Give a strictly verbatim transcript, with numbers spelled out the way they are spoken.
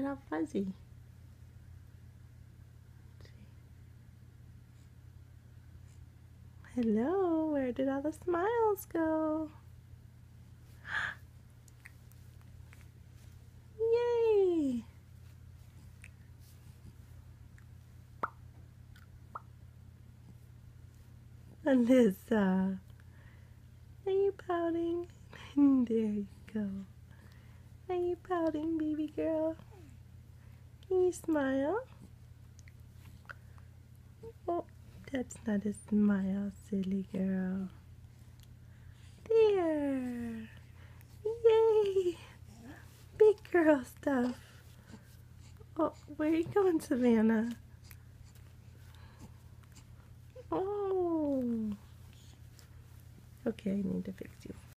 it all fuzzy. Hello, where did all the smiles go? Yay! Alyssa, are you pouting? There you go. Are you pouting, baby girl? Can you smile? Oh, that's not a smile, silly girl. There! Yay! Big girl stuff. Oh, where are you going, Savannah? Oh! Okay, I need to fix you.